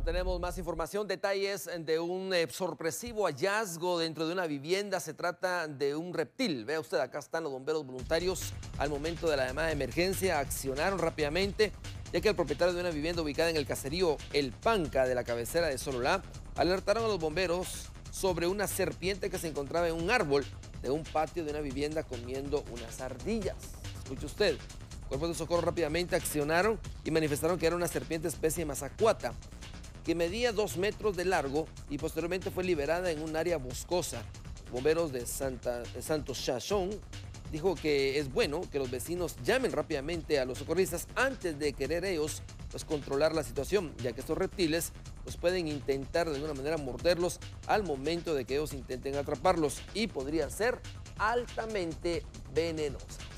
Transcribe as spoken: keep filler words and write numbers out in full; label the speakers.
Speaker 1: Bueno, tenemos más información, detalles de un eh, sorpresivo hallazgo dentro de una vivienda. Se trata de un reptil. Vea usted, acá están los bomberos voluntarios al momento de la llamada de emergencia. Accionaron rápidamente, ya que el propietario de una vivienda ubicada en el caserío El Panca de la cabecera de Sololá alertaron a los bomberos sobre una serpiente que se encontraba en un árbol de un patio de una vivienda comiendo unas ardillas. Escuche usted. Cuerpos de socorro rápidamente accionaron y manifestaron que era una serpiente especie mazacuata que medía dos metros de largo y posteriormente fue liberada en un área boscosa. Bomberos de, Santa, de Santo Chachón dijo que es bueno que los vecinos llamen rápidamente a los socorristas antes de querer ellos pues, controlar la situación, ya que estos reptiles pues, pueden intentar de alguna manera morderlos al momento de que ellos intenten atraparlos y podría ser altamente venenosa.